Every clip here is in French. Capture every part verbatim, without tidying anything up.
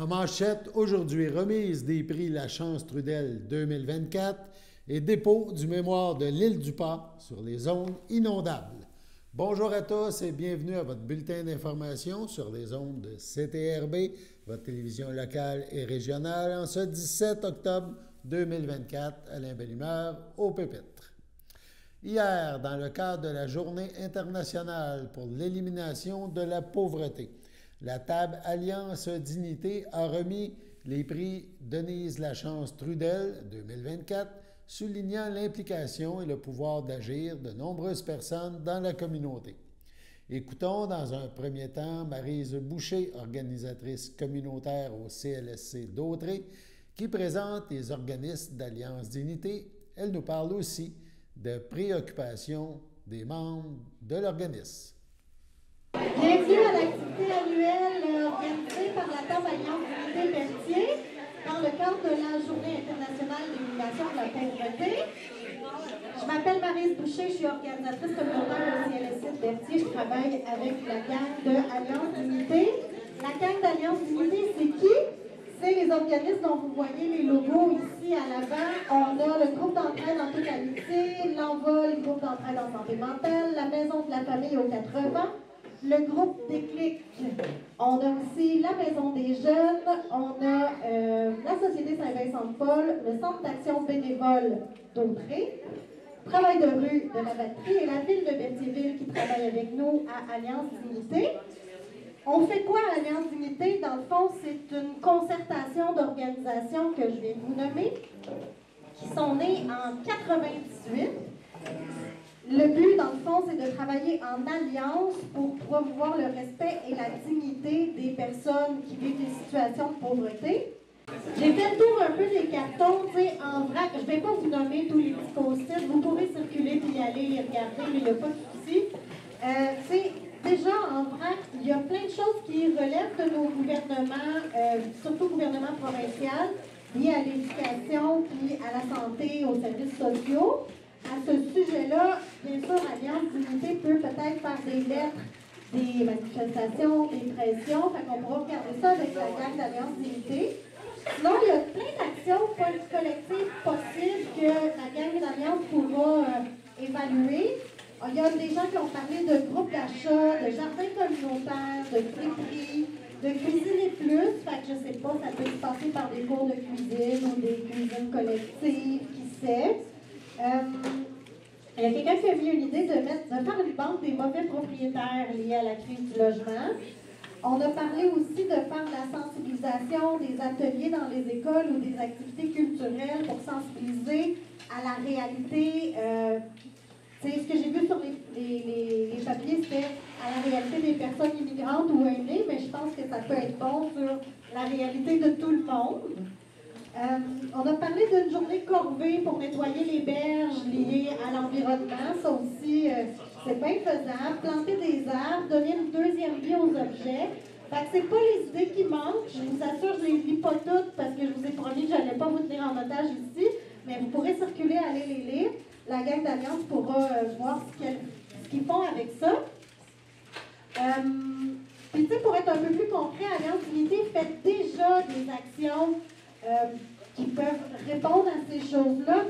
manchette, aujourd'hui, remise des prix La Chance Trudel deux mille vingt-quatre et dépôt du mémoire de l'île du Pas sur les zones inondables. Bonjour à tous et bienvenue à votre bulletin d'information sur les ondes de C T R B, votre télévision locale et régionale, en ce dix-sept octobre deux mille vingt-quatre, Alain Bellimeur au pupitre. Hier, dans le cadre de la Journée internationale pour l'élimination de la pauvreté, la table Alliance Dignité a remis les prix Denise Lachance Trudel deux mille vingt-quatre, soulignant l'implication et le pouvoir d'agir de nombreuses personnes dans la communauté. Écoutons dans un premier temps Maryse Boucher, organisatrice communautaire au C L S C d'Autrey, qui présente les organismes d'Alliance Dignité. Elle nous parle aussi de préoccupations des membres de l'organisme. Bienvenue à l'activité annuelle organisée par la table Alliance Dignité Berthier dans le cadre de la Journée internationale d'élimination de la pauvreté. Je m'appelle Maryse Boucher, je suis organisatrice communautaire au C L S C de Berthier. Je travaille avec la gang de Alliance Dignité. La gang d'Alliance Dignité, c'est qui? C'est les organismes dont vous voyez les logos ici à l'avant. On a le groupe d'entraide en toute amitié, l'Envol, le groupe d'entraide en santé mentale, la Maison de la famille aux quatre-vents, le groupe Déclic. On a aussi la Maison des jeunes, on a euh, la Société Saint-Vincent-de-Paul, le Centre d'action bénévole d'Autrey, Travail de rue de la Batterie et la ville de Berthierville qui travaille avec nous à Alliance Dignité. On fait quoi à Alliance Dignité? Dans le fond, c'est une concertation d'organisations que je vais vous nommer, qui sont nées en quatre-vingt-dix-huit. Le but, dans le fond, c'est de travailler en alliance pour promouvoir le respect et la dignité des personnes qui vivent des situations de pauvreté. J'ai fait le tour un peu des cartons, tu sais, en vrac. Je ne vais pas vous nommer tous les petits post-it. Vous pourrez circuler puis y aller les regarder, mais il n'y a pas de souci. Euh, tu sais, déjà, en vrac, il y a plein de choses qui relèvent de nos gouvernements, euh, surtout le gouvernement provincial, liés à l'éducation, puis à la santé, aux services sociaux. À ce sujet-là, bien sûr, Alliance Dignité peut peut-être faire des lettres, des manifestations, des pressions, fait qu'on pourra regarder ça avec la gang d'Alliance Dignité. Sinon, il y a plein d'actions collectives possibles que la gang d'Alliance pourra euh, évaluer. Il y a des gens qui ont parlé de groupes d'achat, de jardins communautaires, de friperies, de cuisiner plus. Fait que je sais pas, ça peut se passer par des cours de cuisine ou des cuisines collectives, qui sait. Euh, il y a quelqu'un qui a mis une idée de, mettre, de faire une banque des mauvais propriétaires liés à la crise du logement. On a parlé aussi de faire de la sensibilisation, des ateliers dans les écoles ou des activités culturelles pour sensibiliser à la réalité. Euh, C'est ce que j'ai vu sur les, les, les, les papiers, c'était à la réalité des personnes immigrantes ou aînées, mais je pense que ça peut être bon sur la réalité de tout le monde. Euh, on a parlé d'une journée corvée pour nettoyer les berges liées à l'environnement. Ça aussi, euh, c'est bien faisable. Planter des arbres, donner une deuxième vie aux objets. Fait que c'est pas les idées qui manquent. Je vous assure, je les lis pas toutes parce que je vous ai promis que je n'allais pas vous tenir en otage ici, mais vous pourrez circuler, aller les lire. La gang d'Alliance pourra euh, voir ce qu'ils ce qu'ils font avec ça. Euh, Puis, tu sais, pour être un peu plus concret, Alliance Dignité fait déjà des actions euh, qui peuvent répondre à ces choses-là.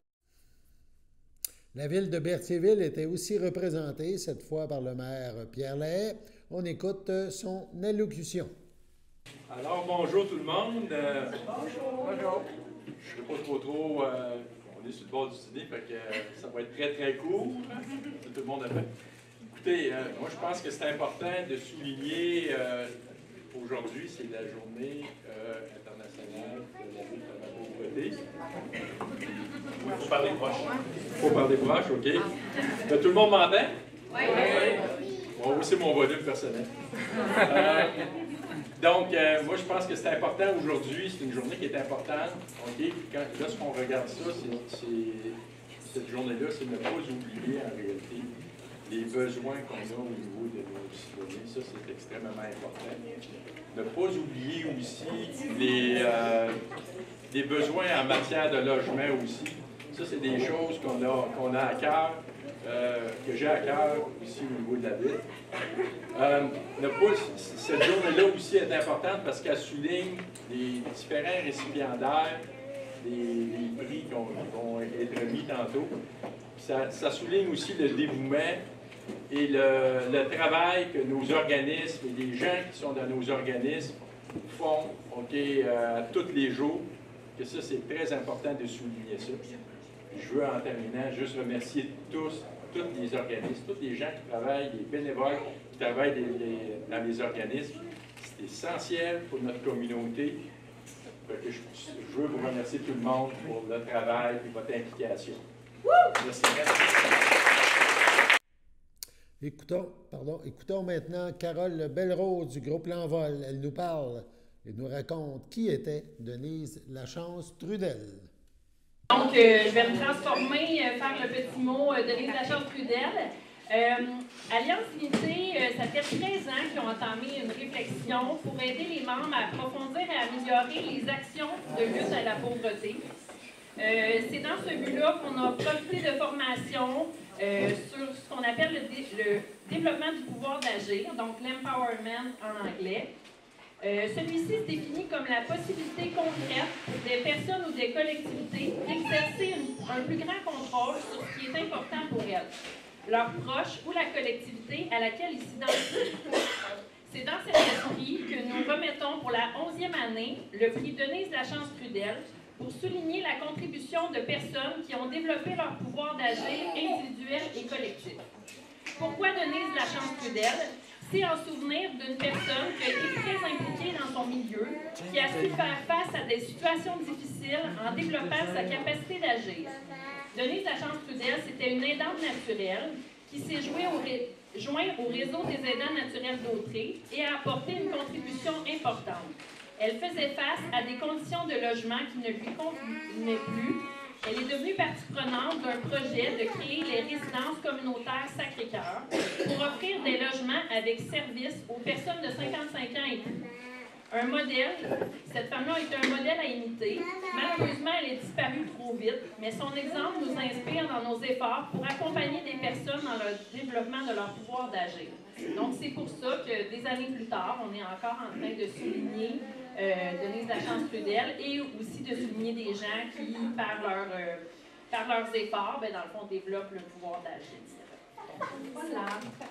La ville de Berthierville était aussi représentée, cette fois par le maire Pierre Lahaye. On écoute son allocution. Alors, bonjour tout le monde. Euh, bonjour. Bonjour. Je ne sais pas trop trop... Euh, On est sur le bord du dîner, fait que euh, ça va être très très court. Tout le monde a fait. Écoutez, euh, moi je pense que c'est important de souligner euh, aujourd'hui, c'est la journée euh, internationale de la lutte contre la pauvreté. Il faut parler proche. Il faut parler proche, OK. Euh, tout le monde m'entend? Oui. Oui. Bon, c'est mon volume personnel. Euh, Donc, euh, moi, je pense que c'est important aujourd'hui, c'est une journée qui est importante. Okay? Quand, lorsqu'on regarde ça, cette journée-là, c'est de ne pas oublier en réalité les besoins qu'on a au niveau de nos citoyens. Ça, c'est extrêmement important. Ne pas oublier aussi les, euh, les besoins en matière de logement aussi. Ça, c'est des choses qu'on a, qu'on a à cœur. euh, que j'ai à cœur ici au niveau de la ville. Euh, ne pas, cette journée-là aussi est importante parce qu'elle souligne les différents récipiendaires des, des prix qui vont, qui vont être mis tantôt. Ça, ça souligne aussi le dévouement et le, le travail que nos organismes et les gens qui sont dans nos organismes font okay, euh, tous les jours. Que ça, c'est très important de souligner ça. Je veux, en terminant, juste remercier tous, tous les organismes, tous les gens qui travaillent, les bénévoles qui travaillent les, les, dans les organismes. C'est essentiel pour notre communauté. Que je, je veux vous remercier tout le monde pour le travail et votre implication. Merci. Écoutons, pardon, écoutons maintenant Carole Belrose du groupe L'Envol. Elle nous parle et nous raconte qui était Denise Lachance Trudel. Donc, euh, je vais me transformer, euh, faire le petit mot euh, Denise Lachance Trudel. Euh, Alliance Unité, euh, ça fait treize ans qu'ils ont entamé une réflexion pour aider les membres à approfondir et à améliorer les actions de lutte à la pauvreté. Euh, C'est dans ce but-là qu'on a profité de formations euh, sur ce qu'on appelle le, dé le développement du pouvoir d'agir, donc l'empowerment en anglais. Euh, Celui-ci se définit comme la possibilité concrète pour des personnes ou des collectivités d'exercer un plus grand contrôle sur ce qui est important pour elles, leurs proches ou la collectivité à laquelle ils s'identifient. C'est dans cet esprit que nous remettons pour la onzième année le prix Denise Lachance Trudel pour souligner la contribution de personnes qui ont développé leur pouvoir d'agir individuel et collectif. Pourquoi Denise Lachance Trudel? C'est en souvenir d'une personne qui a été très impliquée dans son milieu, qui a su faire face à des situations difficiles en développant sa capacité d'agir. Denise Lachance Trudel, c'était une aidante naturelle qui s'est jointe au réseau des aidants naturels d'Autrey et a apporté une contribution importante. Elle faisait face à des conditions de logement qui ne lui convenaient plus. Elle est devenue partie prenante d'un projet de créer les résidences communautaires Sacré-Cœur pour offrir des logements avec service aux personnes de cinquante-cinq ans et plus. Un modèle, cette femme-là a été un modèle à imiter. Malheureusement, elle est disparue trop vite, mais son exemple nous inspire dans nos efforts pour accompagner des personnes dans le développement de leur pouvoir d'agir. Donc, c'est pour ça que des années plus tard, on est encore en train de souligner euh, Denise Lachance Trudel et aussi de souligner des gens qui, par, leur, euh, par leurs efforts, ben, dans le fond, développent le pouvoir d'agir. Voilà.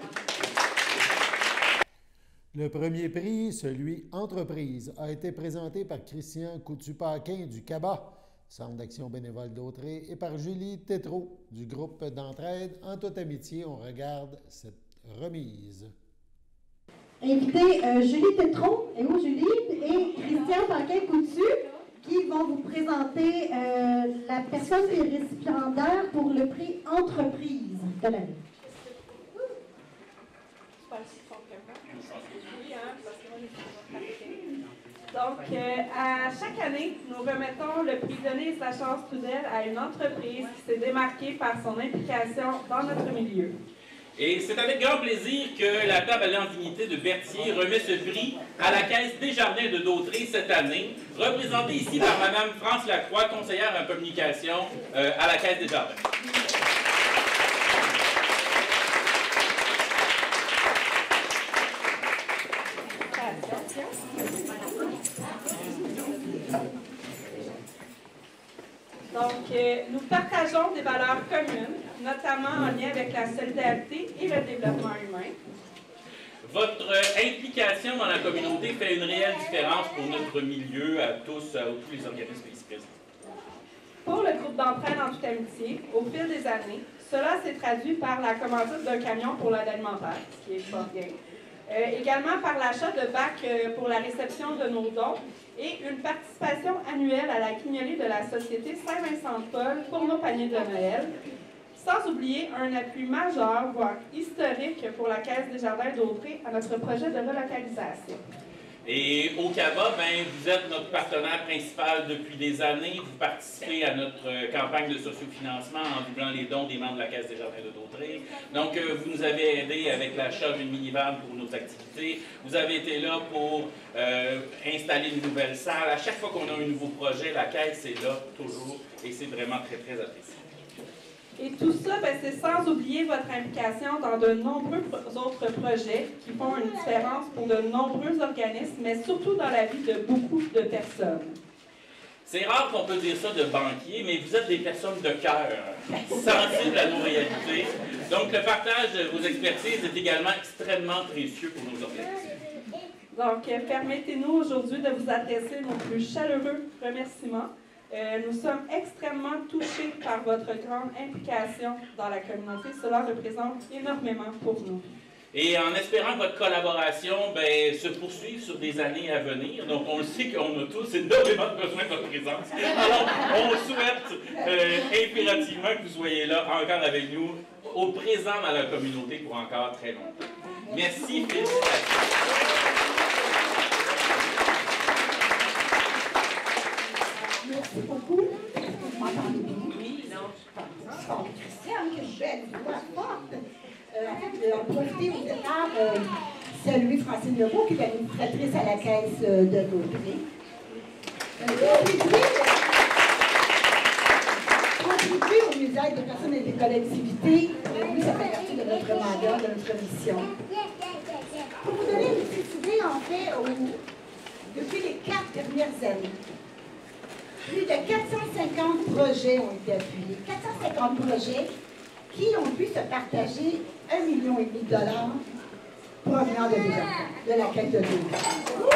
Le premier prix, celui Entreprise, a été présenté par Christian Coutu-Paquin du C A B A, Centre d'action bénévole d'Autrey, et par Julie Tétrault du groupe d'entraide. En toute amitié, on regarde cette remise. Invitez euh, Julie Tétrault, et où Julie, et Christian Paquin-Coutu, qui vont vous présenter euh, la personne qui est récipiendaire pour le prix Entreprise de l'année. Donc, euh, à chaque année, nous remettons le prix Denise Lachance Trudel à une entreprise qui s'est démarquée par son implication dans notre milieu. Et c'est avec grand plaisir que la Table Alliance Dignité de Berthier remet ce prix à la Caisse Desjardins de Dautrey cette année, représentée ici par Mme France Lacroix, conseillère en communication euh, à la Caisse Desjardins. Donc, euh, nous partageons des valeurs communes, notamment en lien avec la solidarité et le développement humain. Votre implication dans la communauté fait une réelle différence pour notre milieu, à tous, à tous les organismes ici présents. Pour le groupe d'entraide en toute amitié, au fil des années, cela s'est traduit par la commandite d'un camion pour l'aide alimentaire, ce qui est fort bien. Euh, également par l'achat de bacs euh, pour la réception de nos dons et une participation annuelle à la guignolée de la Société Saint-Vincent-de-Paul pour nos paniers de Noël, sans oublier un appui majeur, voire historique, pour la Caisse Desjardins d'Autrey à notre projet de relocalisation. Et au C A B A, ben, vous êtes notre partenaire principal depuis des années. Vous participez à notre euh, campagne de sociofinancement en doublant les dons des membres de la Caisse Desjardins de Dautrey. Donc, euh, vous nous avez aidés avec l'achat d'une minivan pour nos activités. Vous avez été là pour euh, installer une nouvelle salle. À chaque fois qu'on a un nouveau projet, la Caisse est là, toujours, et c'est vraiment très, très apprécié. Et tout ça, ben, c'est sans oublier votre implication dans de nombreux pro autres projets qui font une différence pour de nombreux organismes, mais surtout dans la vie de beaucoup de personnes. C'est rare qu'on peut dire ça de banquiers, mais vous êtes des personnes de cœur, sensibles à nos réalités. Donc, le partage de vos expertises est également extrêmement précieux pour nos organismes. Donc, euh, permettez-nous aujourd'hui de vous adresser nos plus chaleureux remerciements. Euh, nous sommes extrêmement touchés par votre grande implication dans la communauté. Cela représente énormément pour nous. Et en espérant que votre collaboration ben, se poursuive sur des années à venir. Donc, on le sait qu'on a tous énormément besoin de votre présence. Alors, on souhaite euh, impérativement que vous soyez là encore avec nous, au présent dans la communauté pour encore très longtemps. Merci, félicitations. Merci beaucoup. Vous m'entendez bien? Oui, non. Oh, Christiane, quelle belle voix forte. Euh, en fait, on profiter au départ euh, saluer Francine Lebeau, qui est administratrice à la caisse euh, de Dautré. Euh, contribuer au mieux-être des personnes et des collectivités, euh, oui, ça fait partie de notre mandat, de notre mission. Pour vous donner une petite idée, en fait, au, depuis les quatre dernières années, plus de quatre cent cinquante projets ont été appuyés. quatre cent cinquante projets qui ont pu se partager un million et demi de dollars provenant de, de la caisse de l'eau.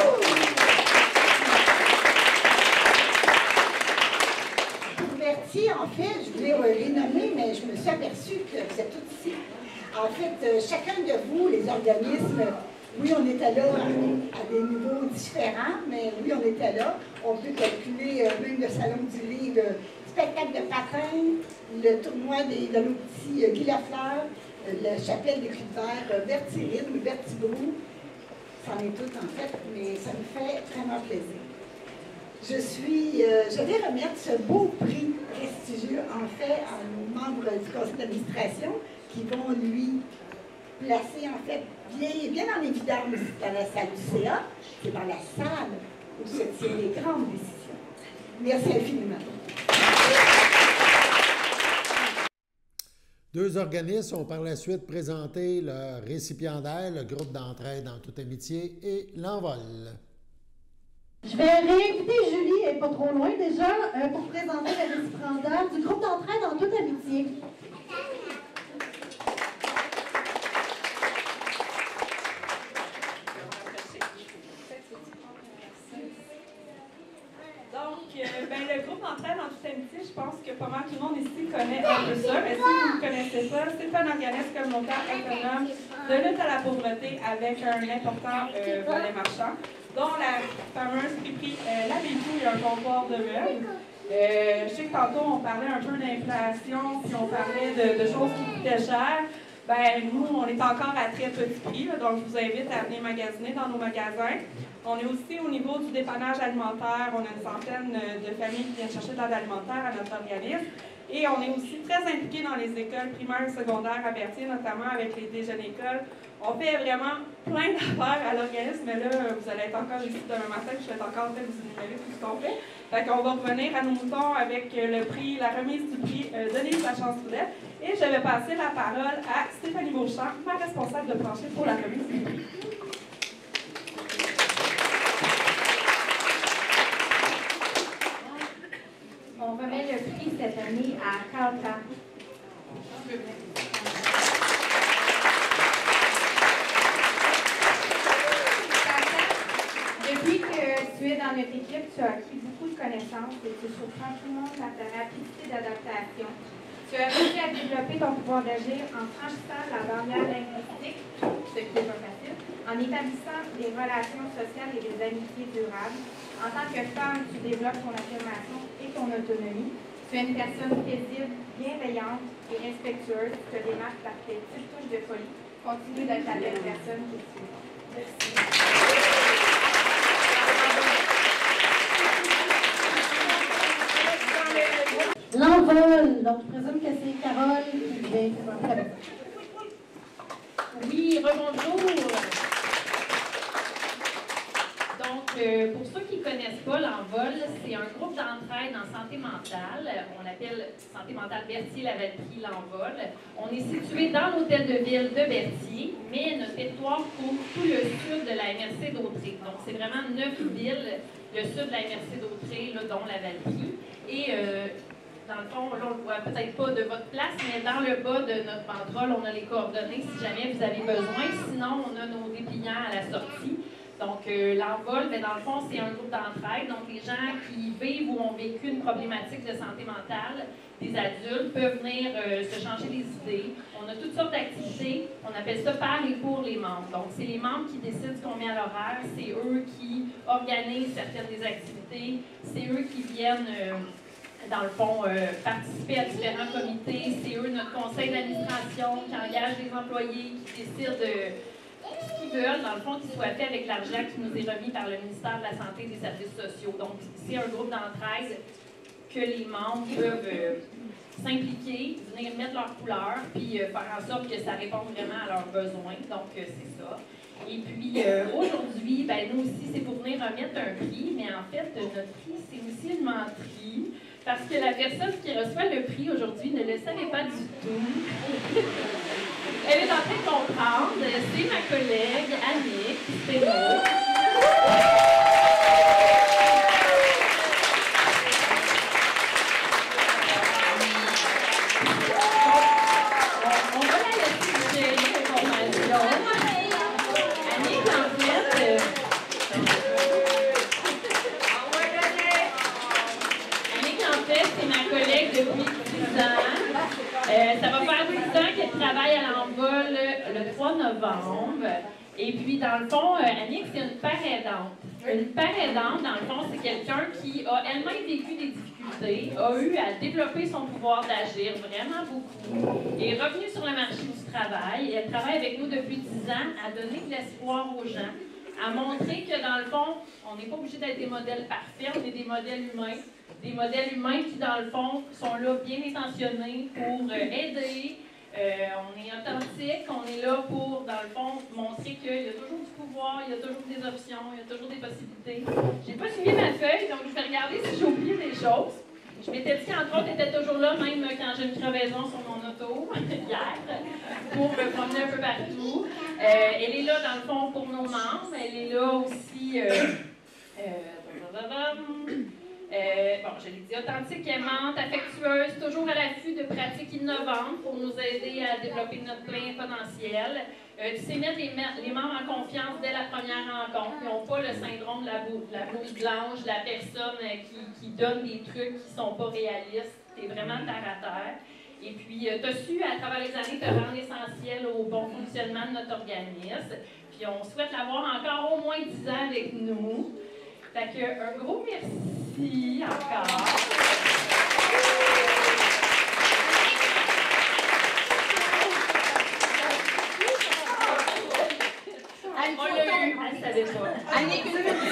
Pour Berthier, en fait, je voulais les nommer, mais je me suis aperçue que vous êtes tous ici. En fait, chacun de vous, les organismes, oui, on était là à des niveaux différents, mais oui, on était là. On peut calculer euh, même le Salon du Livre, le spectacle de patins, le tournoi des, de nos petits euh, Guy Lafleur, euh, la chapelle des Cris de Verre, euh, Vertilisme, Vertibrou. C'en est tout en fait, mais ça me fait vraiment plaisir. Je suis, euh, je vais remettre ce beau prix prestigieux, en fait, à nos membres du conseil d'administration qui vont lui placer, en fait, bien, bien en évidence dans la salle du C A, c'est dans la salle où se tiennent les grandes décisions. Merci infiniment. Deux organismes ont par la suite présenté leur récipiendaire, le groupe d'entraide en toute amitié et l'envol. Je vais réinviter Julie, elle n'est pas trop loin déjà, euh, pour présenter le récipiendaire du groupe d'entraide en toute amitié. Ben, le groupe d'entraide en toute amitié, je pense que pas mal tout le monde ici connaît un peu ça. Mais si vous ne connaissez pas, c'est un organisme communautaire autonome de lutte à la pauvreté avec un important euh, volet marchand, dont la fameuse friperie euh, La Bécou et un comptoir de meubles. Euh, je sais que tantôt on parlait un peu d'inflation, puis on parlait de, de choses qui coûtaient cher. Ben, nous, on est encore à très petit prix, là, donc je vous invite à venir magasiner dans nos magasins. On est aussi au niveau du dépannage alimentaire. On a une centaine de familles qui viennent chercher de l'aide alimentaire à notre organisme. Et on est aussi très impliqués dans les écoles primaires et secondaires à Berthier, notamment avec les déjeuners-écoles. On fait vraiment plein d'affaires à l'organisme, mais là, vous allez être encore ici demain matin, je vais être encore en train de vous énumérer tout ce qu'on fait. Fait qu'on va revenir à nos moutons avec le prix, la remise du prix euh, Denise Lachance-Trudel. Et je vais passer la parole à Stéphanie Beauchamp, ma responsable de plancher pour la remise du prix. On remet le prix cette année à quatre ans. Depuis que tu es dans notre équipe, tu as acquis beaucoup de connaissances et tu surprends tout le monde par ta rapidité d'adaptation. Tu as réussi à développer ton pouvoir d'agir en franchissant la barrière linguistique, ce qui n'est pas facile, en établissant des relations sociales et des amitiés durables. En tant que femme, tu développes ton affirmation et ton autonomie. Tu es une personne paisible, bienveillante et respectueuse. Tu te démarques par tes petites touches de folie. Continue d'être la belle personne que tu es. Merci. L'envol, donc je présume que c'est Carole qui vient présenter la musique. Oui, rebonjour. Donc, euh, pour ceux qui ne connaissent pas l'Envol, c'est un groupe d'entraide en santé mentale. On l'appelle Santé mentale Berthier-Lavaltrie, l'Envol. On est situé dans l'hôtel de ville de Berthier, mais notre territoire couvre tout le sud de la M R C d'Autrey. Donc, c'est vraiment neuf villes, le sud de la M R C d'Autrey, là, dont Lavaltrie. Et euh, dans le fond, là, on ne le voit peut-être pas de votre place, mais dans le bas de notre banderole, on a les coordonnées si jamais vous avez besoin. Sinon, on a nos dépliants à la sortie. Donc, euh, l'Envol, ben, dans le fond, c'est un groupe d'entraide. Donc, les gens qui vivent ou ont vécu une problématique de santé mentale, des adultes, peuvent venir euh, se changer les idées. On a toutes sortes d'activités. On appelle ça par et pour les membres. Donc, c'est les membres qui décident ce qu'on met à l'horaire. C'est eux qui organisent certaines des activités. C'est eux qui viennent, euh, dans le fond, euh, participer à différents comités. C'est eux, notre conseil d'administration, qui engage les employés, qui décident de ce qu'ils veulent, dans le fond, qu'ils soient faits avec l'argent qui nous est remis par le ministère de la Santé et des Services sociaux. Donc, c'est un groupe d'entraide que les membres peuvent euh, s'impliquer, venir mettre leur couleur, puis euh, faire en sorte que ça réponde vraiment à leurs besoins. Donc, euh, c'est ça. Et puis, euh, aujourd'hui, ben, nous aussi, c'est pour venir remettre un prix, mais en fait, notre prix, c'est aussi une menterie, parce que la personne qui reçoit le prix aujourd'hui ne le savait pas du tout. Elle est en train de comprendre. C'est ma collègue Annick Stémo. On, on va la laisser gérer l'information. Annick, en fait, euh, Annick, en fait, c'est ma collègue depuis dix ans. Euh, ça va faire dix ans qu'elle travaille à l'Envol le trois novembre. Et puis, dans le fond, euh, Annick, c'est une père aidante. Une père aidante, dans le fond, c'est quelqu'un qui a elle-même vécu des difficultés, a eu à développer son pouvoir d'agir vraiment beaucoup, et est revenue sur le marché du travail. Elle travaille avec nous depuis dix ans à donner de l'espoir aux gens, à montrer que, dans le fond, on n'est pas obligé d'être des modèles parfaits, on est des modèles humains. Des modèles humains qui, dans le fond, sont là bien intentionnés pour euh, aider. Euh, on est authentique, on est là pour, dans le fond, montrer qu'il y a toujours du pouvoir, il y a toujours des options, il y a toujours des possibilités. J'ai pas suivi ma feuille, donc je vais regarder si j'ai oublié des choses. Je m'étais dit qu'entre autres, elle était toujours là, même quand j'ai une crevaison sur mon auto, hier, pour me promener un peu partout. Euh, elle est là, dans le fond, pour nos membres. Elle est là aussi... Euh, euh, Euh, bon, je l'ai dit, authentique, aimante, affectueuse, toujours à l'affût de pratiques innovantes pour nous aider à développer notre plein potentiel. Euh, tu sais mettre les, les membres en confiance dès la première rencontre. Ils n'ont pas le syndrome de la, bou de la blouse blanche, de la personne qui, qui donne des trucs qui ne sont pas réalistes. Tu es vraiment terre à terre. Et puis, euh, tu as su, à travers les années, te rendre essentiel au bon fonctionnement de notre organisme. Puis, on souhaite l'avoir encore au moins dix ans avec nous. Fait que, un gros merci encore. On l'a eu, elle ne savait pas. Annick,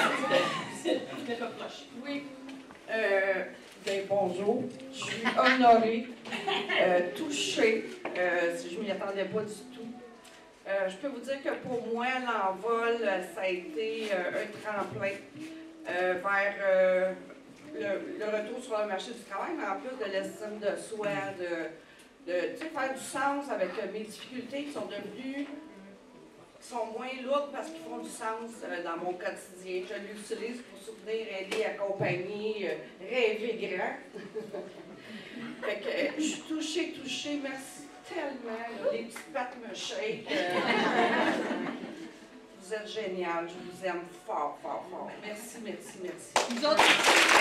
oui. Euh, ben, bonjour. Je suis honorée, euh, touchée. Euh, je ne m'y attendais pas du tout. Euh, je peux vous dire que pour moi, l'Envol, ça a été euh, un tremplin. Euh, vers euh, le, le retour sur le marché du travail, mais en plus de l'estime de soi, de, de faire du sens avec euh, mes difficultés qui sont devenues, qui sont moins lourdes parce qu'ils font du sens euh, dans mon quotidien. Je l'utilise pour soutenir, aider, accompagner, euh, rêver grand. Fait que euh, je suis touchée, touchée, merci tellement. Là, les petites pattes me shake. Euh, Vous êtes génial, je vous aime fort, fort, fort. Merci, merci, merci. Vous autres...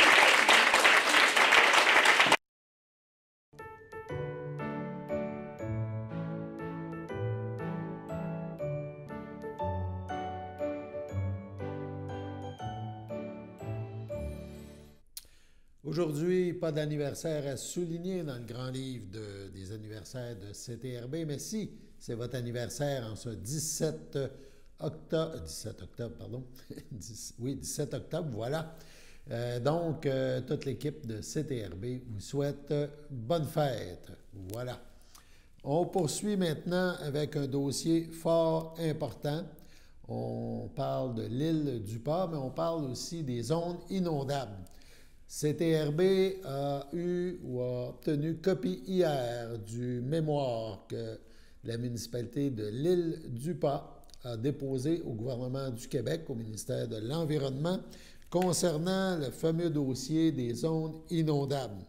Aujourd'hui, pas d'anniversaire à souligner dans le grand livre de, des anniversaires de C T R B, mais si c'est votre anniversaire en ce dix-sept octobre, dix-sept octobre, pardon, oui, dix-sept octobre, voilà. Euh, donc, euh, toute l'équipe de C T R B vous souhaite euh, bonne fête. Voilà. On poursuit maintenant avec un dossier fort important. On parle de l'île du Pas, mais on parle aussi des zones inondables. C T R B a eu ou a obtenu copie hier du mémoire que la municipalité de l'île du Pas a déposé au gouvernement du Québec, au ministère de l'Environnement, concernant le fameux dossier des zones inondables.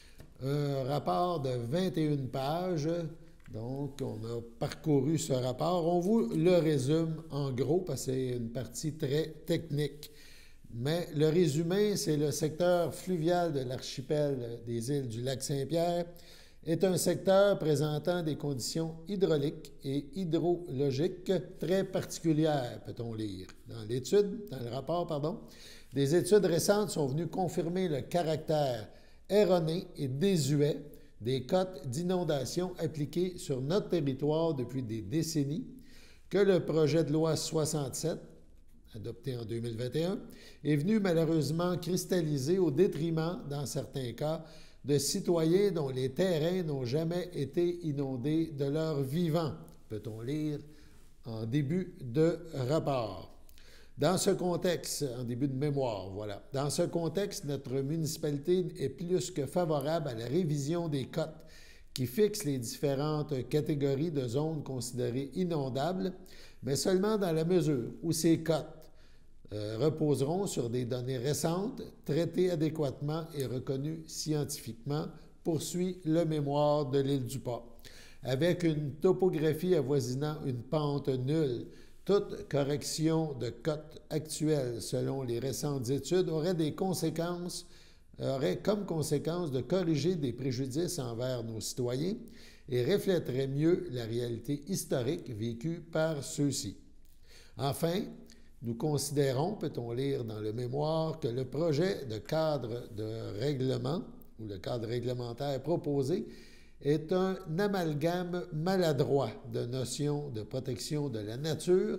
Un rapport de vingt et une pages, donc on a parcouru ce rapport. On vous le résume en gros parce que c'est une partie très technique. Mais le résumé, c'est le secteur fluvial de l'archipel des îles du lac Saint-Pierre est un secteur présentant des conditions hydrauliques et hydrologiques très particulières, peut-on lire. Dans l'étude, dans le rapport, pardon, des études récentes sont venues confirmer le caractère erroné et désuet des cotes d'inondation appliquées sur notre territoire depuis des décennies, que le projet de loi soixante-sept, adopté en deux mille vingt et un, est venu malheureusement cristalliser au détriment, dans certains cas, de citoyens dont les terrains n'ont jamais été inondés de leur vivant, peut-on lire en début de rapport. Dans ce contexte, en début de mémoire, voilà. Dans ce contexte, notre municipalité est plus que favorable à la révision des cotes qui fixent les différentes catégories de zones considérées inondables, mais seulement dans la mesure où ces cotes Euh, reposeront sur des données récentes, traitées adéquatement et reconnues scientifiquement, poursuit le mémoire de l'île du Pas. Avec une topographie avoisinant une pente nulle, toute correction de cote actuelle, selon les récentes études, aurait des conséquences, aurait comme conséquence de corriger des préjudices envers nos citoyens et reflèterait mieux la réalité historique vécue par ceux-ci. Enfin, nous considérons, peut-on lire dans le mémoire, que le projet de cadre de règlement ou le cadre réglementaire proposé est un amalgame maladroit de notions de protection de la nature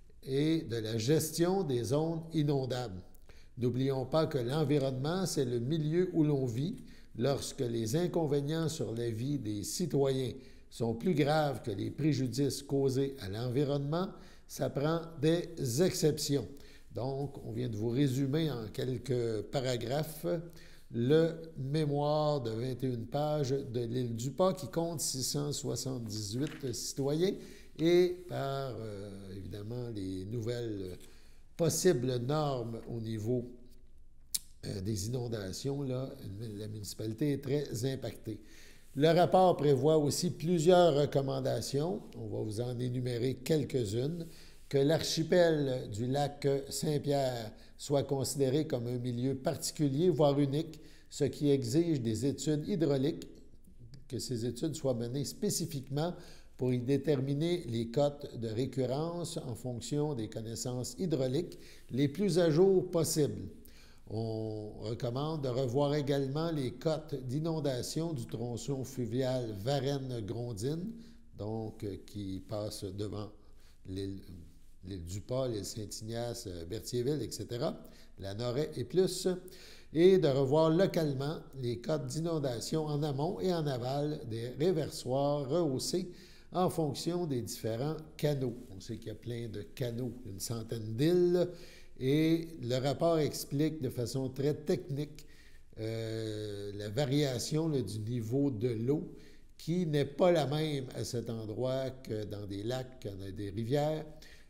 et de la gestion des zones inondables. N'oublions pas que l'environnement, c'est le milieu où l'on vit lorsque les inconvénients sur la vie des citoyens sont plus graves que les préjudices causés à l'environnement. Ça prend des exceptions. Donc, on vient de vous résumer en quelques paragraphes le mémoire de vingt et une pages de l'île du Pas qui compte six cent soixante-dix-huit citoyens et par, euh, évidemment, les nouvelles possibles normes au niveau euh, des inondations, là, la municipalité est très impactée. Le rapport prévoit aussi plusieurs recommandations. On va vous en énumérer quelques-unes. Que l'archipel du lac Saint-Pierre soit considéré comme un milieu particulier, voire unique, ce qui exige des études hydrauliques, que ces études soient menées spécifiquement pour y déterminer les cotes de récurrence en fonction des connaissances hydrauliques les plus à jour possibles. On recommande de revoir également les cotes d'inondation du tronçon fluvial Varennes-Grondines, donc euh, qui passe devant l'île, l'île du Pas, l'île Saint-Ignace, Berthierville, et cetera, la Noret et plus, et de revoir localement les cotes d'inondation en amont et en aval des réversoirs rehaussés en fonction des différents canaux. On sait qu'il y a plein de canaux, une centaine d'îles. Et le rapport explique de façon très technique euh, la variation là, du niveau de l'eau qui n'est pas la même à cet endroit que dans des lacs, dans des rivières,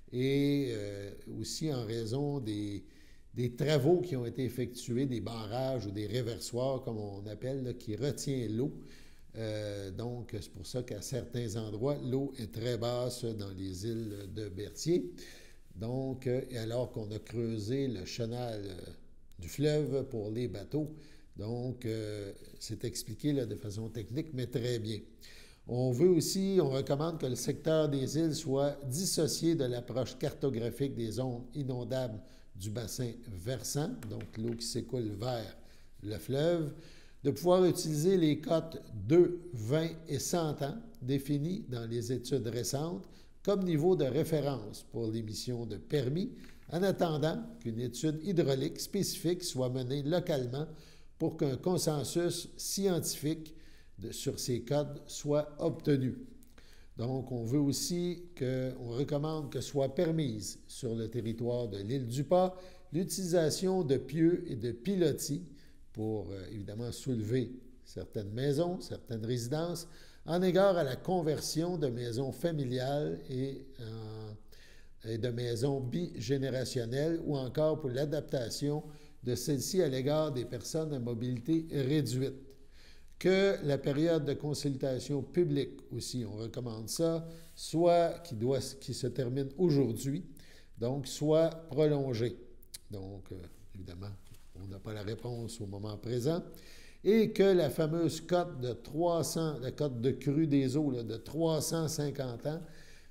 et euh, aussi en raison des, des travaux qui ont été effectués, des barrages ou des réversoirs, comme on appelle, là, qui retient l'eau. Euh, donc, c'est pour ça qu'à certains endroits, l'eau est très basse dans les îles de Berthier. Donc, euh, alors qu'on a creusé le chenal euh, du fleuve pour les bateaux. Donc, euh, c'est expliqué là, de façon technique, mais très bien. On veut aussi, on recommande que le secteur des îles soit dissocié de l'approche cartographique des zones inondables du bassin versant, donc l'eau qui s'écoule vers le fleuve, de pouvoir utiliser les cotes deux, vingt et cent ans définies dans les études récentes comme niveau de référence pour l'émission de permis, en attendant qu'une étude hydraulique spécifique soit menée localement pour qu'un consensus scientifique de, sur ces codes soit obtenu. Donc, on veut aussi qu'on recommande que soit permise sur le territoire de l'île du Pas l'utilisation de pieux et de pilotis pour, euh, évidemment, soulever certaines maisons, certaines résidences, en égard à la conversion de maisons familiales et, euh, et de maisons bigénérationnelles ou encore pour l'adaptation de celles-ci à l'égard des personnes à mobilité réduite. Que la période de consultation publique aussi, on recommande ça, soit qui, doit, qui se termine aujourd'hui, donc soit prolongée. Donc, euh, évidemment, on n'a pas la réponse au moment présent. Et que la fameuse cote de trois cents, la cote de crue des eaux là, de trois cent cinquante ans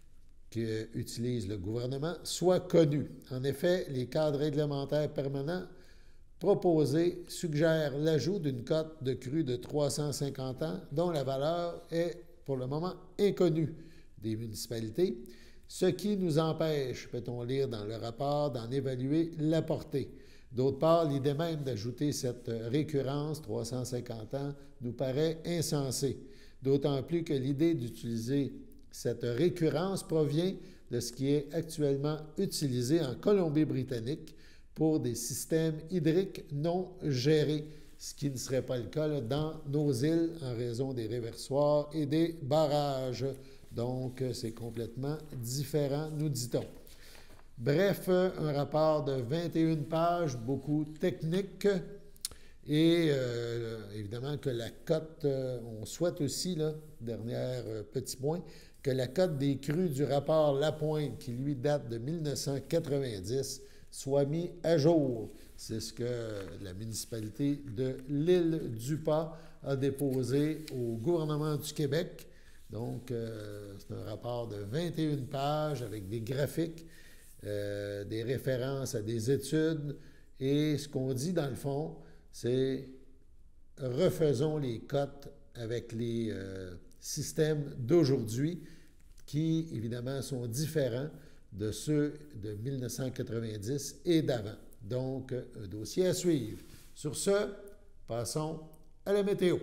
qu'utilise le gouvernement soit connue. En effet, les cadres réglementaires permanents proposés suggèrent l'ajout d'une cote de crue de trois cent cinquante ans dont la valeur est pour le moment inconnue des municipalités, ce qui nous empêche, peut-on lire dans le rapport, d'en évaluer la portée. D'autre part, l'idée même d'ajouter cette récurrence, trois cent cinquante ans, nous paraît insensée, d'autant plus que l'idée d'utiliser cette récurrence provient de ce qui est actuellement utilisé en Colombie-Britannique pour des systèmes hydriques non gérés, ce qui ne serait pas le cas là, dans nos îles en raison des réversoirs et des barrages. Donc, c'est complètement différent, nous dit-on. Bref, un rapport de vingt et une pages, beaucoup technique, et euh, évidemment que la cote, euh, on souhaite aussi, là, dernier euh, petit point, que la cote des crues du rapport Lapointe, qui lui date de mille neuf cent quatre-vingt-dix, soit mis à jour. C'est ce que la municipalité de l'île du Pas a déposé au gouvernement du Québec. Donc, euh, c'est un rapport de vingt et une pages avec des graphiques, euh, des références à des études. Et ce qu'on dit, dans le fond, c'est refaisons les cotes avec les euh, systèmes d'aujourd'hui qui, évidemment, sont différents de ceux de mille neuf cent quatre-vingt-dix et d'avant. Donc, un dossier à suivre. Sur ce, passons à la météo.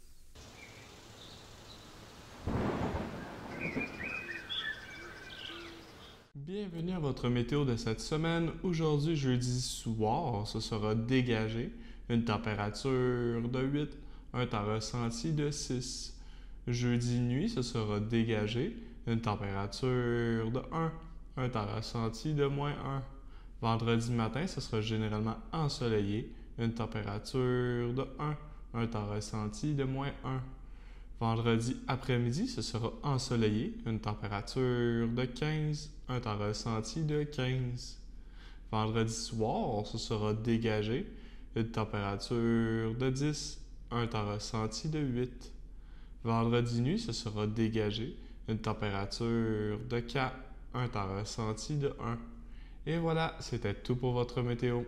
Bienvenue à votre météo de cette semaine. Aujourd'hui, jeudi soir, ce sera dégagé. Une température de huit, un temps ressenti de six. Jeudi nuit, ce sera dégagé. Une température de un, un temps ressenti de moins un. Vendredi matin, ce sera généralement ensoleillé. Une température de un, un temps ressenti de moins un. Vendredi après-midi, ce sera ensoleillé, une température de quinze, un temps ressenti de quinze. Vendredi soir, ce sera dégagé, une température de dix, un temps ressenti de huit. Vendredi nuit, ce sera dégagé, une température de quatre, un temps ressenti de un. Et voilà, c'était tout pour votre météo.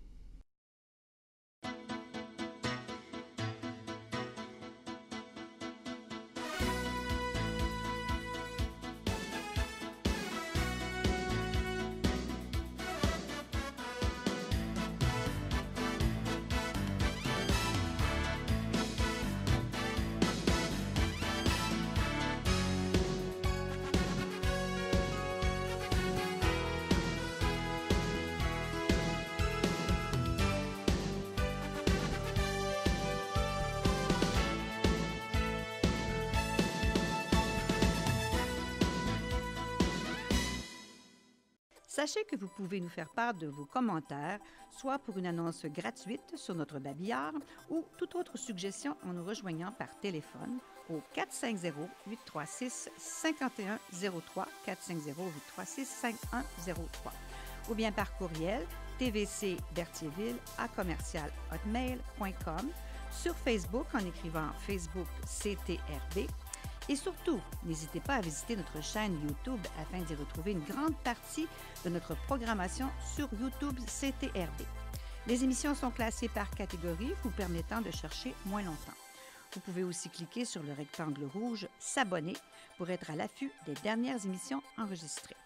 Sachez que vous pouvez nous faire part de vos commentaires, soit pour une annonce gratuite sur notre babillard ou toute autre suggestion en nous rejoignant par téléphone au quatre cinq zéro, huit trois six, cinq un zéro trois, quatre cinq zéro, huit trois six, cinq un zéro trois, ou bien par courriel tvcberthierville à commercial hotmail point com, sur Facebook en écrivant Facebook C T R B. Et surtout, n'hésitez pas à visiter notre chaîne YouTube afin d'y retrouver une grande partie de notre programmation sur YouTube C T R B. Les émissions sont classées par catégorie, vous permettant de chercher moins longtemps. Vous pouvez aussi cliquer sur le rectangle rouge « S'abonner » pour être à l'affût des dernières émissions enregistrées.